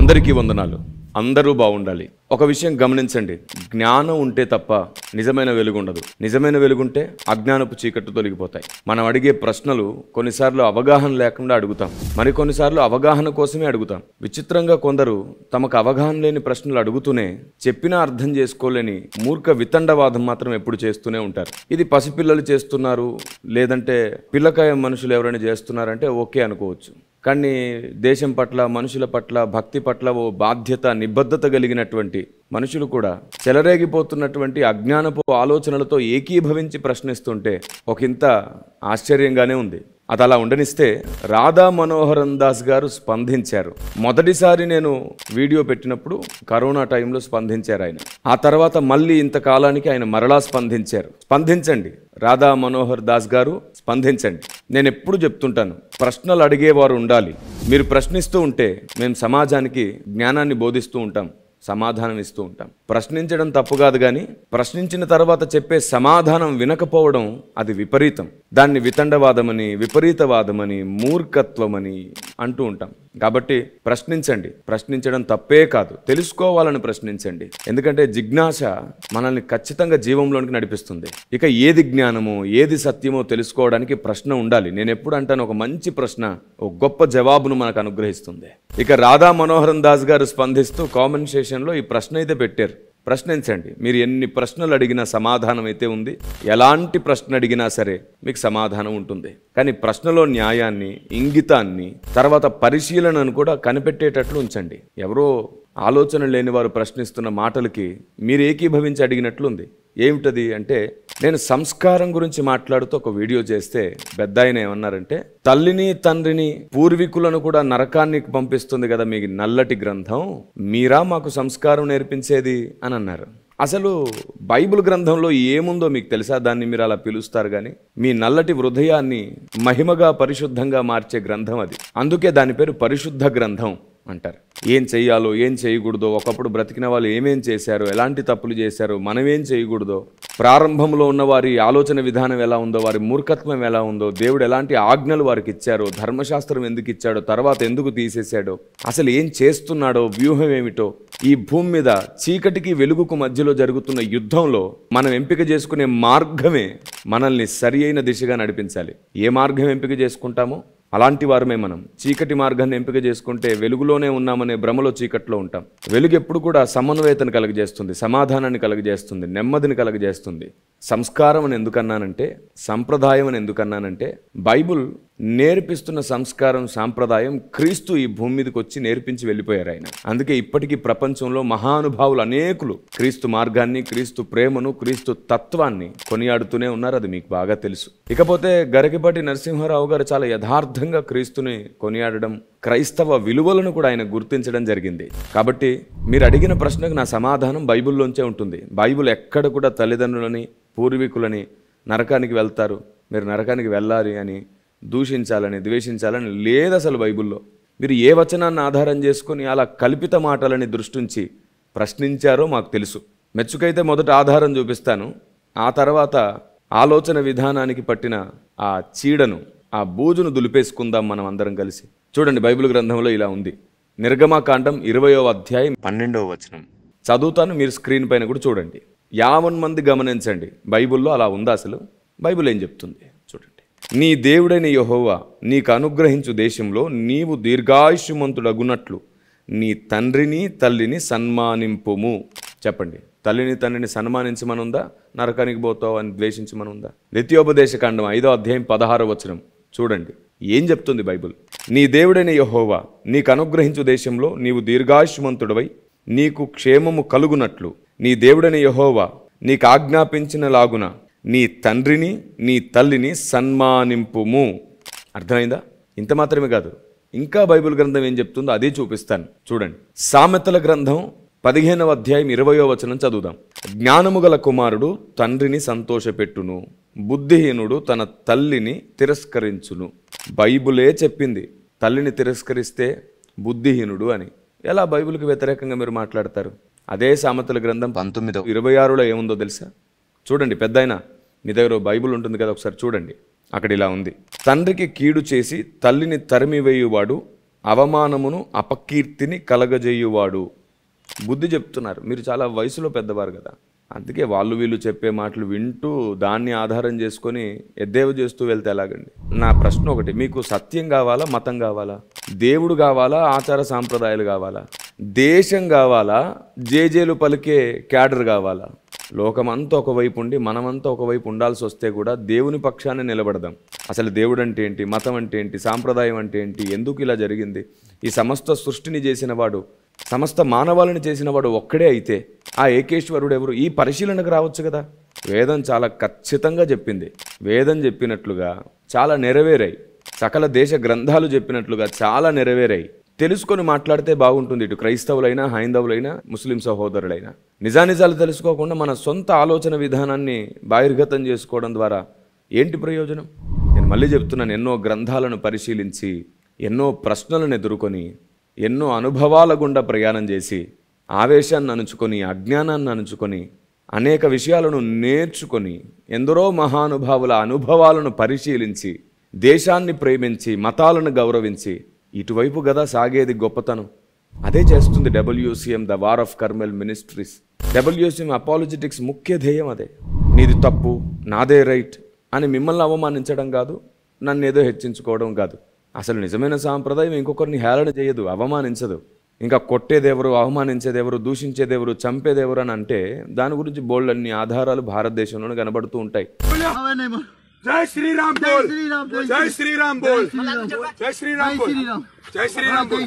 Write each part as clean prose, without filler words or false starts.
అందరికీ వందనాలు. అందరూ బాగుండాలి. ఒక విషయం గమనించండి, జ్ఞానం ఉంటే తప్ప నిజమైన వెలుగు ఉండదు. నిజమైన వెలుగుంటే అజ్ఞానపు చీకట్లు తొలగిపోతాయి. మనం అడిగే ప్రశ్నలు కొన్నిసార్లు అవగాహన లేకుండా అడుగుతాం, మరికొన్నిసార్లు అవగాహన కోసమే అడుగుతాం. విచిత్రంగా కొందరు తమకు అవగాహన లేని ప్రశ్నలు అడుగుతూనే చెప్పినా అర్థం చేసుకోలేని మూర్ఖ వితండవాదం మాత్రం ఎప్పుడు చేస్తూనే ఉంటారు. ఇది పసిపిల్లలు చేస్తున్నారు, లేదంటే పిల్లకాయ మనుషులు ఎవరైనా చేస్తున్నారంటే ఓకే అనుకోవచ్చు. కానీ దేశం పట్ల, మనుషుల పట్ల, భక్తి పట్ల ఓ బాధ్యత, నిబద్ధత కలిగినటువంటి మనుషులు కూడా చెలరేగిపోతున్నటువంటి అజ్ఞానపు ఆలోచనలతో ఏకీభవించి ప్రశ్నిస్తుంటే ఒకంత ఆశ్చర్యంగానే ఉంది. అది అలా ఉండనిస్తే రాధా మనోహరన్ దాస్ గారు స్పందించారు. మొదటిసారి నేను వీడియో పెట్టినప్పుడు కరోనా టైంలో స్పందించారు ఆయన. ఆ తర్వాత మళ్ళీ ఇంతకాలానికి ఆయన మరలా స్పందించారు. స్పందించండి రాధా మనోహర్ దాస్ గారు, స్పందించండి. నేను ఎప్పుడు చెప్తుంటాను, ప్రశ్నలు అడిగేవారు ఉండాలి. మీరు ప్రశ్నిస్తూ ఉంటే మేము సమాజానికి జ్ఞానాన్ని బోధిస్తూ ఉంటాం, సమాధానం ఇస్తూ ఉంటాం. ప్రశ్నించడం తప్పు కాదు, కానీ ప్రశ్నించిన తర్వాత చెప్పే సమాధానం వినకపోవడం అది విపరీతం. దాన్ని వితండవాదమని, విపరీతవాదమని, మూర్ఖత్వమని అంటూ ఉంటాం. కాబట్టి ప్రశ్నించండి. ప్రశ్నించడం తప్పే కాదు, తెలుసుకోవాలని ప్రశ్నించండి. ఎందుకంటే జిజ్ఞాస మనల్ని ఖచ్చితంగా జీవంలోనికి నడిపిస్తుంది. ఇక ఏది జ్ఞానమో, ఏది సత్యమో తెలుసుకోవడానికి ప్రశ్న ఉండాలి. నేను ఎప్పుడు అంటాను, ఒక మంచి ప్రశ్న ఒక గొప్ప జవాబును మనకు అనుగ్రహిస్తుంది. ఇక రాధా మనోహరన్ దాస్ గారు స్పందిస్తూ కామెంట్ సెషన్లో ఈ ప్రశ్న అయితే పెట్టారు. ప్రశ్నించండి. మీరు ఎన్ని ప్రశ్నలు అడిగినా సమాధానం అయితే ఉంది. ఎలాంటి ప్రశ్న అడిగినా సరే మీకు సమాధానం ఉంటుంది. కానీ ప్రశ్నలో న్యాయాన్ని, ఇంగితాన్ని, తర్వాత పరిశీలనను కూడా కనిపెట్టేటట్లు ఉంచండి. ఎవరో ఆలోచన లేని వారు ప్రశ్నిస్తున్న మాటలకి మీరు ఏకీభవించి అడిగినట్లుంది. ఏమిటది అంటే, నేను సంస్కారం గురించి మాట్లాడుతూ ఒక వీడియో చేస్తే పెద్ద ఆయన ఏమన్నారంటే, తల్లిని తండ్రిని పూర్వీకులను కూడా నరకాన్ని పంపిస్తుంది కదా మీ నల్లటి గ్రంథం, మీరా మాకు సంస్కారం నేర్పించేది అని అన్నారు. అసలు బైబిల్ గ్రంథంలో ఏముందో మీకు తెలుసా? దాన్ని మీరు అలా పిలుస్తారు, కానీ మీ నల్లటి హృదయాన్ని మహిమగా, పరిశుద్ధంగా మార్చే గ్రంథం అది. అందుకే దాని పేరు పరిశుద్ధ గ్రంథం అంటారు. ఏం చెయ్యాలో, ఏం చేయకూడదో, ఒకప్పుడు బ్రతికిన వాళ్ళు ఏమేం చేశారో, ఎలాంటి తప్పులు చేశారో, మనమేం చేయకూడదో, ప్రారంభంలో ఉన్న వారి ఆలోచన విధానం ఎలా ఉందో, వారి మూర్ఖత్వం ఎలా ఉందో, దేవుడు ఎలాంటి ఆజ్ఞలు వారికి ఇచ్చారో, ధర్మశాస్త్రం ఎందుకు ఇచ్చాడో, తర్వాత ఎందుకు తీసేశాడో, అసలు ఏం చేస్తున్నాడో, వ్యూహం ఏమిటో, ఈ భూమి మీద చీకటికి వెలుగుకు మధ్యలో జరుగుతున్న యుద్ధంలో మనం ఎంపిక చేసుకునే మార్గమే మనల్ని సరి అయిన దిశగా నడిపించాలి. ఏ మార్గం ఎంపిక చేసుకుంటామో అలాంటి వారమే మనం. చీకటి మార్గాన్ని ఎంపిక చేసుకుంటే వెలుగులోనే ఉన్నామనే భ్రమలో చీకట్లో ఉంటాం. వెలుగు ఎప్పుడు కూడా సమన్వయతను కలుగజేస్తుంది, సమాధానాన్ని కలుగజేస్తుంది, నెమ్మదిని కలుగజేస్తుంది. సంస్కారం అని ఎందుకన్నానంటే, సంప్రదాయం అని ఎందుకన్నానంటే, బైబుల్ నేర్పిస్తున్న సంస్కారం, సాంప్రదాయం క్రీస్తు ఈ భూమి మీదకి వచ్చి నేర్పించి వెళ్ళిపోయారు ఆయన. అందుకే ఇప్పటికీ ప్రపంచంలో మహానుభావులు అనేకులు క్రీస్తు మార్గాన్ని, క్రీస్తు ప్రేమను, క్రీస్తు తత్వాన్ని కొనియాడుతూనే ఉన్నారు. అది మీకు బాగా తెలుసు. ఇకపోతే గరికపాటి నరసింహారావు గారు చాలా యథార్థంగా క్రీస్తుని కొనియాడడం, క్రైస్తవ విలువలను కూడా ఆయన గుర్తించడం జరిగింది. కాబట్టి మీరు అడిగిన ప్రశ్నకు నా సమాధానం బైబిల్లోంచే ఉంటుంది. బైబిల్ ఎక్కడ కూడా తల్లిదండ్రులని, పూర్వీకులని నరకానికి వెళ్తారు, మీరు నరకానికి వెళ్ళాలి అని, దూషించాలని, ద్వేషించాలని లేదు అసలు బైబిల్లో. మీరు ఏ వచనాన్ని ఆధారం చేసుకొని అలా కల్పిత మాటలని దృష్టించి ప్రశ్నించారో మాకు తెలుసు. మెచ్చుకైతే మొదట ఆధారం చూపిస్తాను, ఆ తర్వాత ఆలోచన విధానానికి పట్టిన ఆ చీడను, ఆ బూజును దులిపేసుకుందాం మనం అందరం కలిసి. చూడండి, బైబిల్ గ్రంథంలో ఇలా ఉంది. నిర్గమకాండం 20వ అధ్యాయం 12వ వచనం చదువుతాను, మీరు స్క్రీన్ పైన కూడా చూడండి. 50 మంది గమనించండి, బైబిల్లో అలా ఉందా అసలు? బైబిల్ ఏం చెప్తుంది చూడండి. నీ దేవుడైన యెహోవా నీకు అనుగ్రహించు దేశంలో నీవు దీర్ఘాయుష్మంతుడగునట్లు నీ తండ్రిని తల్లిని సన్మానింపుము. చెప్పండి, తల్లిని తండ్రిని సన్మానించమనుందా? నరకానికి పోతావు అని ద్వేషించమనుందా? ద్వితీయోపదేశకాండం 5వ అధ్యాయం 16వ వచనం చూడండి, ఏం చెప్తుంది బైబిల్? నీ దేవుడైన యెహోవా నీకు అనుగ్రహించు దేశంలో నీవు దీర్ఘాయుష్మంతుడవై నీకు క్షేమము కలుగునట్లు నీ దేవుడైన యెహోవా నీకు ఆజ్ఞాపించిన లాగున నీ తండ్రిని నీ తల్లిని సన్మానింపుము. అర్థమైందా? ఇంత మాత్రమే కాదు, ఇంకా బైబిల్ గ్రంథం ఏం చెప్తుందో అదే చూపిస్తాను. చూడండి, సామెతల గ్రంథం 15వ అధ్యాయం 20వ వచనం చదువుదాం. జ్ఞానము గల కుమారుడు తండ్రిని సంతోషపెట్టును, బుద్ధిహీనుడు తన తల్లిని తిరస్కరించును. బైబిలే చెప్పింది తల్లిని తిరస్కరిస్తే బుద్ధిహీనుడు అని. ఎలా బైబిల్కి వ్యతిరేకంగా మీరు మాట్లాడతారు? అదే సామెతల గ్రంథం 19:26లో ఏముందో తెలుసా? చూడండి, పెద్దాయన మీ దగ్గర బైబిల్ ఉంటుంది కదా, ఒకసారి చూడండి. అక్కడ ఇలా ఉంది, తండ్రికి కీడు చేసి తల్లిని తరిమివేయువాడు అవమానమును అపకీర్తిని కలగజేయువాడు. బుద్ధి చెప్తున్నారు. మీరు చాలా వయసులో పెద్దవారు కదా, అందుకే వాళ్ళు వీళ్ళు చెప్పే మాటలు వింటూ దాన్ని ఆధారం చేసుకొని ఎద్దేవ చేస్తూ వెళ్తే ఎలాగండి? నా ప్రశ్న ఒకటి, మీకు సత్యం కావాలా, మతం కావాలా? దేవుడు కావాలా, ఆచార సాంప్రదాయాలు కావాలా? దేశం కావాలా, జేజేలు పలికే క్యాడర్ కావాలా? లోకమంతా ఒకవైపు ఉండి మనమంతా ఒకవైపు ఉండాల్సి వస్తే కూడా దేవుని పక్షాన్ని నిలబడదాం. అసలు దేవుడు అంటే ఏంటి, మతం అంటే ఏంటి, సాంప్రదాయం అంటే ఏంటి, ఎందుకు ఇలా జరిగింది? ఈ సమస్త సృష్టిని చేసిన వాడు, సమస్త మానవాళిని చేసిన వాడు ఒక్కడే అయితే ఆ ఏకేశ్వరుడు ఎవరు? ఈ పరిశీలనకు రావచ్చు కదా. వేదం చాలా ఖచ్చితంగా చెప్పింది. వేదం చెప్పినట్లుగా చాలా నెరవేరాయి. సకల దేశ గ్రంథాలు చెప్పినట్లుగా చాలా నెరవేరాయి. తెలుసుకొని మాట్లాడితే బాగుంటుంది. ఇటు క్రైస్తవులైనా, హైందవులైనా, ముస్లిం సహోదరులైనా. నిజానిజాలు తెలుసుకోకుండా మన సొంత ఆలోచన విధానాన్ని బహిర్గతం చేసుకోవడం ద్వారా ఏంటి ప్రయోజనం? నేను మళ్ళీ చెప్తున్నాను, ఎన్నో గ్రంథాలను పరిశీలించి, ఎన్నో ప్రశ్నలను ఎదుర్కొని, ఎన్నో అనుభవాల గుండా ప్రయాణం చేసి, ఆవేశాన్ని అణుచుకొని, అజ్ఞానాన్ని అణుచుకొని, అనేక విషయాలను నేర్చుకొని, ఎందరో మహానుభావుల అనుభవాలను పరిశీలించి, దేశాన్ని ప్రేమించి, మతాలను గౌరవించి, ఇటువైపు కదా సాగేది గొప్పతనం. అదే చేస్తుంది WCM, the war of Carmel ministries. WCM apologetics ముఖ్య ధ్యేయం అదే. నీది తప్పు, నాదే రైట్ అని మిమ్మల్ని అవమానించడం కాదు, నన్ను ఏదో హెచ్చించుకోవడం కాదు. అసలు నిజమైన సాంప్రదాయం ఇంకొకరిని హేళన చేయదు, అవమానించదు. ఇంకా కొట్టేదెవరు, అవమానించేదెవరు, దూషించేదెవరు, చంపేదెవరు అని అంటే దాని గురించి బోల్డన్ని ఆధారాలు భారతదేశంలోనే కనబడుతూ ఉంటాయి. జై శ్రీరామ్ బోల్, జై శ్రీరామ్ బోల్, జై శ్రీరామ్ బోల్, జై శ్రీరామ్ బోల్,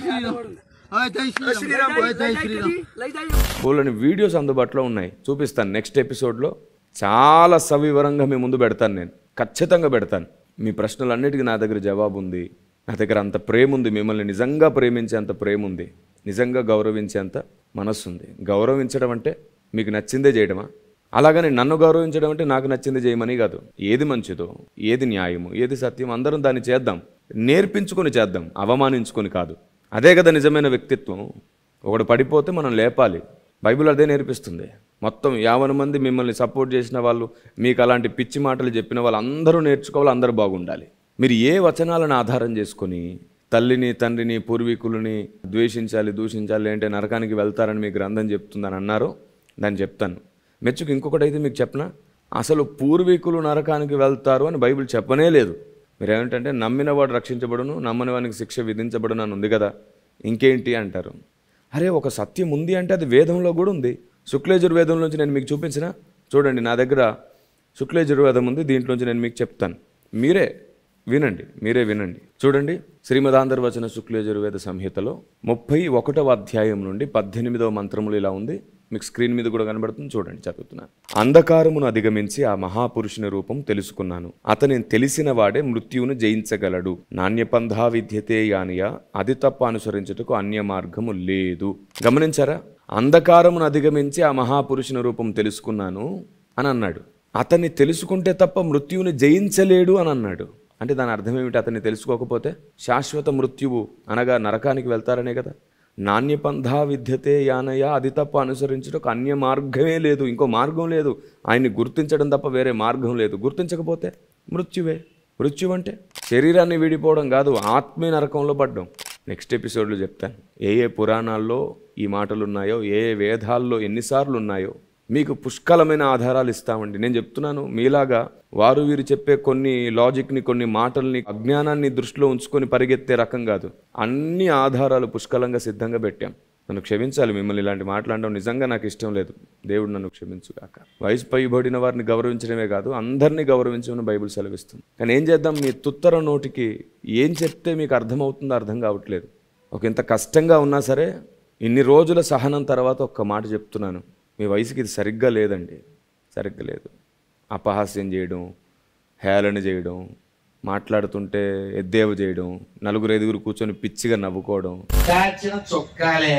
జై శ్రీరామ్ బోల్, జై శ్రీరామ్. బోల్డని వీడియోస్ అందుబాటులో ఉన్నాయి, చూపిస్తాను నెక్స్ట్ ఎపిసోడ్లో. చాలా సవివరంగా మీ ముందు పెడతాను, నేను ఖచ్చితంగా పెడతాను. మీ ప్రశ్నలన్నిటికీ నా దగ్గర జవాబు ఉంది. నా దగ్గర అంత ప్రేమ ఉంది, మిమ్మల్ని నిజంగా ప్రేమించేంత ప్రేమ ఉంది, నిజంగా గౌరవించేంత మనస్సు ఉంది. గౌరవించడం అంటే మీకు నచ్చిందే చేయడమా? అలాగని నన్ను గౌరవించడం అంటే నాకు నచ్చింది చేయమని కాదు. ఏది మంచిదో, ఏది న్యాయమో, ఏది సత్యం, అందరం దాన్ని చేద్దాం. నేర్పించుకొని చేద్దాం, అవమానించుకొని కాదు. అదే కదా నిజమైన వ్యక్తిత్వం. ఒకడు పడిపోతే మనం లేపాలి. బైబిల్ అదే నేర్పిస్తుంది. మొత్తం 50 మంది మిమ్మల్ని సపోర్ట్ చేసిన వాళ్ళు, మీకు అలాంటి పిచ్చి మాటలు చెప్పిన వాళ్ళు అందరూ నేర్చుకోవాలి, అందరూ బాగుండాలి. మీరు ఏ వచనాలను ఆధారం చేసుకొని తల్లిని, తండ్రిని, పూర్వీకులని ద్వేషించాలి, దూషించాలి అంటే నరకానికి వెళ్తారని మీ గ్రంథం చెప్తుందని అన్నారో దాన్ని చెప్తాను. మెచ్చుకు ఇంకొకటి అయితే మీకు చెప్పనా, అసలు పూర్వీకులు నరకానికి వెళ్తారు అని బైబిల్ చెప్పనే లేదు. మీరు ఏమిటంటే నమ్మినవాడు రక్షించబడును, నమ్మని వానికి శిక్ష విధించబడును అని ఉంది కదా, ఇంకేంటి అంటారు. అరే, ఒక సత్యం ఉంది అంటే అది వేదంలో కూడా ఉంది. శుక్లయజుర్వేదంలోంచి నేను మీకు చూపించిన చూడండి, నా దగ్గర శుక్లయజుర్వేదం ఉంది, దీంట్లోంచి నేను మీకు చెప్తాను. మీరే వినండి. చూడండి, శ్రీమదాంధ్రవచన శుక్లయజుర్వేద సంహితలో 31వ అధ్యాయం నుండి 18వ మంత్రములు ఇలా ఉంది. మీకు స్క్రీన్ మీద కూడా కనబడుతుంది, చూడండి, చదువుతున్నాను. అంధకారమును అధిగమించి ఆ మహాపురుషుని రూపం తెలుసుకున్నాను. అతని తెలిసిన వాడే మృత్యువును జయించగలడు. నాణ్యపంధా విద్యతే యానియా, అది తప్ప అనుసరించుటకు అన్య మార్గము లేదు. గమనించారా? అంధకారమును అధిగమించి ఆ మహాపురుషుని రూపం తెలుసుకున్నాను అని అన్నాడు. అతన్ని తెలుసుకుంటే తప్ప మృత్యువుని జయించలేడు అని అన్నాడు. అంటే దాని అర్థం ఏమిటి? అతన్ని తెలుసుకోకపోతే శాశ్వత మృత్యువు అనగా నరకానికి వెళ్తారనే కదా. నాణ్యపంధా విద్యతే యానయ, అది తప్ప అనుసరించడానికి అన్య మార్గమే లేదు, ఇంకో మార్గం లేదు. ఆయన్ని గుర్తించడం తప్ప వేరే మార్గం లేదు. గుర్తించకపోతే మృత్యువే. మృత్యు అంటే శరీరాన్ని విడిపోవడం కాదు, ఆత్మీయ నరకంలో పడ్డం. నెక్స్ట్ ఎపిసోడ్లో చెప్తాను ఏ పురాణాల్లో ఈ మాటలు ఉన్నాయో, ఏ వేదాల్లో ఎన్నిసార్లు ఉన్నాయో మీకు పుష్కలమైన ఆధారాలు ఇస్తామండి. నేను చెప్తున్నాను, మీలాగా వారు వీరు చెప్పే కొన్ని లాజిక్ని, కొన్ని మాటల్ని, అజ్ఞానాన్ని దృష్టిలో ఉంచుకొని పరిగెత్తే రకం కాదు. అన్ని ఆధారాలు పుష్కలంగా సిద్ధంగా పెట్టాం. నన్ను క్షమించాలి, మిమ్మల్ని ఇలాంటి మాట్లాడడం నిజంగా నాకు ఇష్టం లేదు. దేవుడు నన్ను క్షమించుగాక. వయసు పైబడిన వారిని గౌరవించడమే కాదు, అందరినీ గౌరవించమని బైబిల్ సెలవిస్తుంది. కానీ ఏం చేద్దాం, మీ తుత్తర నోటికి ఏం చెప్తే మీకు అర్థమవుతుందో అర్థం కావట్లేదు. ఒక ఇంత కష్టంగా ఉన్నా సరే ఇన్ని రోజుల సహనం తర్వాత ఒక్క మాట చెప్తున్నాను, మీ వయసుకి ఇది సరిగ్గా లేదండి, సరిగ్గా లేదు. అపహాస్యం చేయడం, హేళన చేయడం, మాట్లాడుతుంటే ఎద్దేవ చేయడం, 4-5 కూర్చొని పిచ్చిగా నవ్వుకోవడం. కాచిన చొక్కాలే,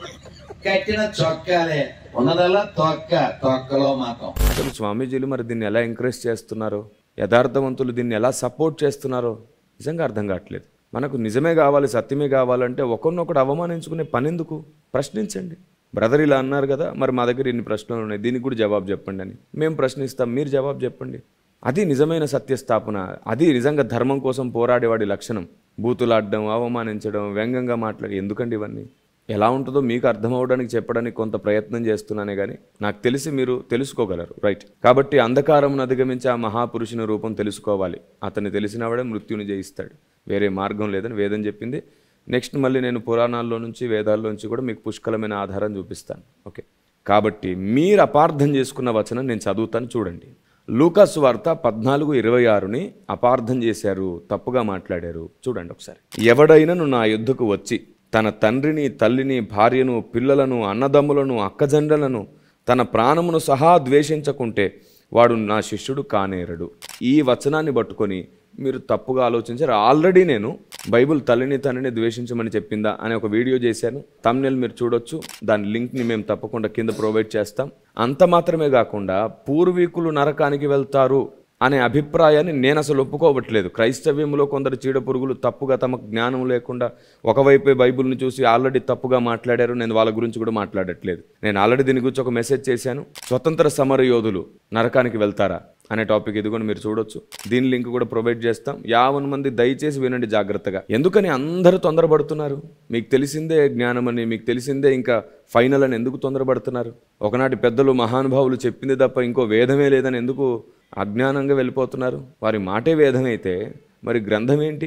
కట్టిన చొక్కాలే, ఉన్నదల్లా తొక్కలో మాత్రం. అసలు స్వామీజీలు మరి దీన్ని ఎలా ఎంకరేజ్ చేస్తున్నారో, యథార్థవంతులు దీన్ని ఎలా సపోర్ట్ చేస్తున్నారో నిజంగా అర్థం కావట్లేదు. మనకు నిజమే కావాలి, సత్యమే కావాలంటే ఒకరినొకడు అవమానించుకునే పని ఎందుకు? ప్రశ్నించండి. బ్రదర్ ఇలా అన్నారు కదా, మరి మా దగ్గర ఇన్ని ప్రశ్నలు ఉన్నాయి, దీనికి కూడా జవాబు చెప్పండి అని మేము ప్రశ్నిస్తాం, మీరు జవాబు చెప్పండి. అది నిజమైన సత్యస్థాపన, అది నిజంగా ధర్మం కోసం పోరాడేవాడి లక్షణం. బూతులాడడం, అవమానించడం, వ్యంగ్యంగా మాట్లాడి ఎందుకండి ఇవన్నీ? ఎలా ఉంటుందో మీకు అర్థం అవ్వడానికి చెప్పడానికి కొంత ప్రయత్నం చేస్తున్నానే కానీ నాకు తెలిసి మీరు తెలుసుకోగలరు, రైట్? కాబట్టి అంధకారమును అధిగమించి ఆ మహాపురుషుని రూపం తెలుసుకోవాలి. అతన్ని తెలిసినవాడే మృత్యుని జయిస్తాడు, వేరే మార్గం లేదని వేదం చెప్పింది. నెక్స్ట్ మళ్ళీ నేను పురాణాల్లో నుంచి వేదాల్లోంచి కూడా మీకు పుష్కలమైన ఆధారం చూపిస్తాను. ఓకే, కాబట్టి మీరు అపార్థం చేసుకున్న వచనం నేను చదువుతాను, చూడండి. లూకాసు వార్త 14:26ని అపార్థం చేశారు, తప్పుగా మాట్లాడారు. చూడండి ఒకసారి. ఎవడైనను నా యుద్ధకు వచ్చి తన తండ్రిని, తల్లిని, భార్యను, పిల్లలను, అన్నదమ్ములను, అక్కజండలను, తన ప్రాణమును సహా ద్వేషించకుంటే వాడు నా శిష్యుడు కానేరడు. ఈ వచనాన్ని పట్టుకొని మీరు తప్పుగా ఆలోచించారు. ఆల్రెడీ నేను బైబిల్ తల్లిని తండ్రిని ద్వేషించమని చెప్పిందా అనే ఒక వీడియో చేశాను. థంబ్నెయిల్ మీరు చూడొచ్చు, దాని లింక్ని మేము తప్పకుండా కింద ప్రొవైడ్ చేస్తాం. అంత మాత్రమే కాకుండా పూర్వీకులు నరకానికి వెళ్తారు అనే అభిప్రాయాన్ని నేను అసలు ఒప్పుకోవట్లేదు. క్రైస్తవ్యంలో కొందరు చీడ పురుగులు తప్పుగా తమకు జ్ఞానం లేకుండా ఒకవైపే బైబిల్ని చూసి ఆల్రెడీ తప్పుగా మాట్లాడారు. నేను వాళ్ళ గురించి కూడా మాట్లాడట్లేదు. నేను ఆల్రెడీ దీని గురించి ఒక మెసేజ్ చేశాను. స్వతంత్ర సమర యోధులు నరకానికి వెళ్తారా అనే టాపిక్ ఇది కూడా మీరు చూడొచ్చు. దీని లింక్ కూడా ప్రొవైడ్ చేస్తాం. 50 మంది దయచేసి వినండి జాగ్రత్తగా. ఎందుకని అందరూ తొందరపడుతున్నారు? మీకు తెలిసిందే జ్ఞానం అని, మీకు తెలిసిందే ఇంకా ఫైనల్ అని ఎందుకు తొందరపడుతున్నారు? ఒకనాటి పెద్దలు మహానుభావులు చెప్పింది తప్ప ఇంకో వేదమే లేదని ఎందుకు అజ్ఞానంగా వెళ్ళిపోతున్నారు? వారి మాటే వేదమైతే మరి గ్రంథం ఏంటి?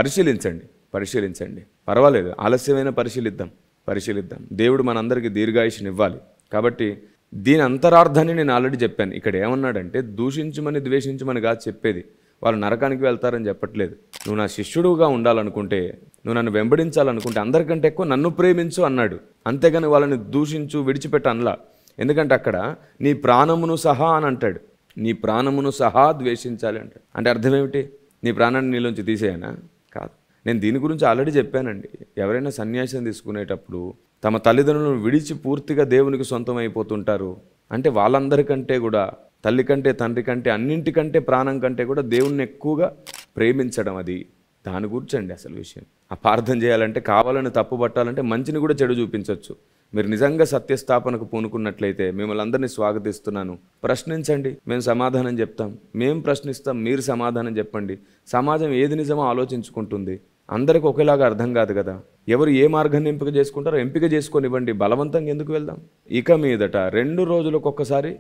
పరిశీలించండి. పర్వాలేదు, ఆలస్యమైన పరిశీలిద్దాం. దేవుడు మనందరికీ దీర్ఘాయుష్నివ్వాలి. కాబట్టి దీని అంతరార్థాన్ని నేను ఆల్రెడీ చెప్పాను. ఇక్కడ ఏమన్నాడంటే దూషించమని ద్వేషించమని కాదు చెప్పేది, వాళ్ళు నరకానికి వెళ్తారని చెప్పట్లేదు. నువ్వు నా శిష్యుడుగా ఉండాలనుకుంటే, నువ్వు నన్ను వెంబడించాలనుకుంటే అందరికంటే ఎక్కువ నన్ను ప్రేమించు అన్నాడు. అంతేగాని వాళ్ళని దూషించు విడిచిపెట్టు అనలా. ఎందుకంటే అక్కడ నీ ప్రాణమును సహా అని అంటాడు. నీ ప్రాణమును సహా ద్వేషించాలి అంటాడు. అంటే అర్థం ఏమిటి? నీ ప్రాణాన్ని నీలోంచి తీసేయనా? కాదు. నేను దీని గురించి ఆల్రెడీ చెప్పానండి. ఎవరైనా సన్యాసం తీసుకునేటప్పుడు తమ తల్లిదండ్రులను విడిచి పూర్తిగా దేవునికి సొంతం అయిపోతుంటారు. అంటే వాళ్ళందరికంటే కూడా, తల్లి కంటే, తండ్రి కంటే, అన్నింటికంటే, ప్రాణం కంటే కూడా దేవుణ్ణి ఎక్కువగా ప్రేమించడం, అది దాని గురించండి అసలు విషయం. అపార్థం చేయాలంటే, కావాలని తప్పు పట్టాలంటే మంచిని కూడా చెడు చూపించవచ్చు. మీరు నిజంగా సత్యస్థాపనకు పూనుకున్నట్లయితే మిమ్మల్ని అందరినీ స్వాగతిస్తున్నాను. ప్రశ్నించండి, మేము సమాధానం చెప్తాం. మేము ప్రశ్నిస్తాం, మీరు సమాధానం చెప్పండి. సమాజం ఏది నిజమో ఆలోచించుకుంటుంది. అందరికి ఒకేలాగా అర్థం కాదు కదా. ఎవరు ఏ మార్గాన్ని ఎంపిక చేసుకుంటారో ఎంపిక చేసుకొనివ్వండి. బలవంతంగా ఎందుకు వెళ్దాం? ఇక మీదట 2 రోజులకు ఒక్కసారి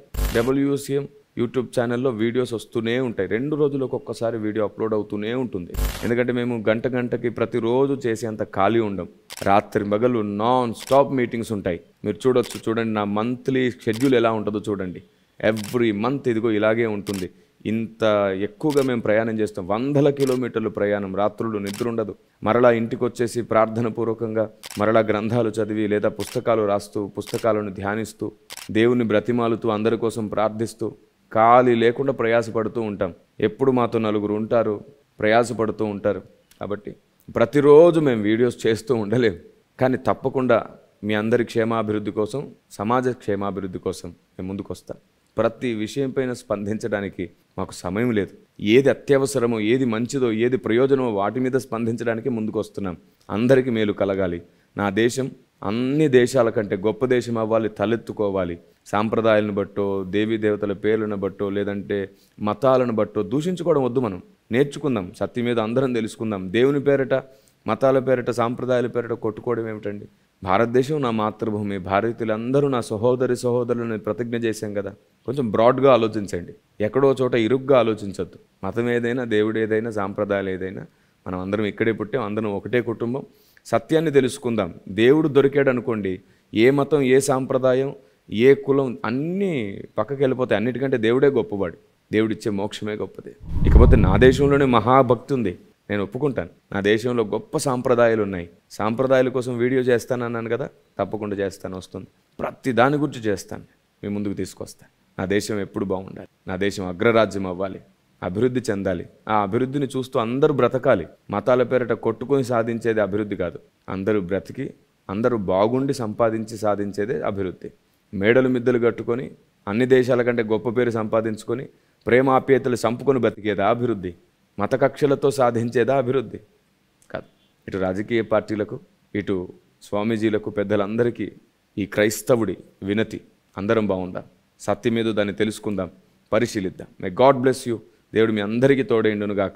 WCM యూట్యూబ్ ఛానల్లో వీడియోస్ వస్తూనే ఉంటాయి. 2 రోజులకు ఒక్కసారి వీడియో అప్లోడ్ అవుతూనే ఉంటుంది. ఎందుకంటే మేము గంటకి ప్రతిరోజు చేసేంత ఖాళీ ఉండం. రాత్రి మగలు నాన్ స్టాప్ మీటింగ్స్ ఉంటాయి. మీరు చూడండి నా మంత్లీ షెడ్యూల్ ఎలా ఉంటుందో చూడండి. ఎవ్రీ మంత్ ఇదిగో ఇలాగే ఉంటుంది. ఇంత ఎక్కువగా మేము ప్రయాణం చేస్తాం. 100 కిలోమీటర్లు ప్రయాణం, రాత్రులు నిద్ర ఉండదు. మరలా ఇంటికి వచ్చేసి ప్రార్థన పూర్వకంగా మరలా గ్రంథాలు చదివి లేదా పుస్తకాలు రాస్తూ, పుస్తకాలను ధ్యానిస్తూ, దేవుని బ్రతిమాలుతూ, అందరి కోసం ప్రార్థిస్తూ, ఖాళీ లేకుండా ప్రయాసపడుతూ ఉంటాం. ఎప్పుడు మాతో నలుగురు ఉంటారు, ప్రయాసపడుతూ ఉంటారు. కాబట్టి ప్రతిరోజు మేము వీడియోస్ చేస్తూ ఉండలేము. కానీ తప్పకుండా మీ అందరి క్షేమాభివృద్ధి కోసం, సమాజ క్షేమాభివృద్ధి కోసం మేము ముందుకు వస్తాం. ప్రతి విషయం పైన స్పందించడానికి మాకు సమయం లేదు. ఏది అత్యవసరమో, ఏది మంచిదో, ఏది ప్రయోజనమో వాటి మీద స్పందించడానికి ముందుకు వస్తున్నాం. అందరికీ మేలు కలగాలి. నా దేశం అన్ని దేశాల కంటే గొప్ప దేశం అవ్వాలి, తలెత్తుకోవాలి. సాంప్రదాయాలను బట్టో, దేవీ దేవతల పేర్లను బట్టో, లేదంటే మతాలను బట్టో దూషించుకోవడం వద్దు. మనం నేర్చుకుందాం, సత్యం మీద అందరం తెలుసుకుందాం. దేవుని పేరట, మతాల పేరట, సాంప్రదాయాల పేరట కొట్టుకోవడం ఏమిటండి? భారతదేశం నా మాతృభూమి, భారతీయులందరూ నా సహోదరులను ప్రతిజ్ఞ చేశాం కదా. కొంచెం బ్రాడ్గా ఆలోచించండి, ఎక్కడో చోట ఇరుగ్గా ఆలోచించద్దు. మతం ఏదైనా, దేవుడు ఏదైనా, సాంప్రదాయాలు ఏదైనా మనం అందరం ఇక్కడే పుట్టాం, అందరం ఒకటే కుటుంబం. సత్యాన్ని తెలుసుకుందాం. దేవుడు దొరికాడు అనుకోండి, ఏ మతం, ఏ సాంప్రదాయం, ఏ కులం అన్నీ పక్కకి వెళ్ళిపోతాయి. అన్నిటికంటే దేవుడే గొప్పవాడు. దేవుడిచ్చే మోక్షమే గొప్పది. ఇకపోతే నా దేశంలోనే మహాభక్తి ఉంది, నేను ఒప్పుకుంటాను. నా దేశంలో గొప్ప సాంప్రదాయాలు ఉన్నాయి. సాంప్రదాయాల కోసం వీడియో చేస్తానన్నాను కదా, తప్పకుండా చేస్తాను, వస్తుంది. ప్రతి దాని గురించి చేస్తాను, మీ ముందుకు తీసుకొస్తాను. నా దేశం ఎప్పుడు బాగుండాలి, నా దేశం అగ్రరాజ్యం అవ్వాలి, అభివృద్ధి చెందాలి. ఆ అభివృద్ధిని చూస్తూ అందరూ బ్రతకాలి. మతాల పేరిట కొట్టుకొని సాధించేది అభివృద్ధి కాదు. అందరూ బ్రతికి, అందరూ బాగుండి సంపాదించి సాధించేదే అభివృద్ధి. మేడలు మిద్దలు కట్టుకొని అన్ని దేశాల కంటే గొప్ప పేరు సంపాదించుకొని ప్రేమాప్యతలు చంపుకొని బతికేదా అభివృద్ధి? మత కక్షలతో సాధించేదా అభివృద్ధి? కాదు. ఇటు రాజకీయ పార్టీలకు, ఇటు స్వామీజీలకు, పెద్దలందరికీ ఈ క్రైస్తవుడి వినతి, అందరం బాగుందాం, సత్యం మీద దాన్ని తెలుసుకుందాం, పరిశీలిద్దాం. May God bless you. దేవుడు మీ అందరికీ తోడైండును గాక.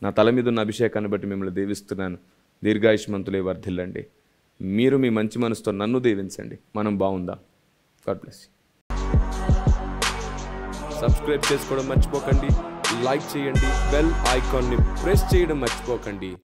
నా తల మీద ఉన్న అభిషేకాన్ని బట్టి మిమ్మల్ని దీవిస్తున్నాను. దీర్ఘాయుష్మంతులే వర్ధిల్లండి. మీరు మీ మంచి మనసుతో నన్ను దీవించండి. మనం బాగుందాం. God bless you. సబ్స్క్రైబ్ చేసుకోవడం మర్చిపోకండి. లైక్ చేయండి. బెల్ ఐకాన్ని ప్రెస్ చేయడం మర్చిపోకండి.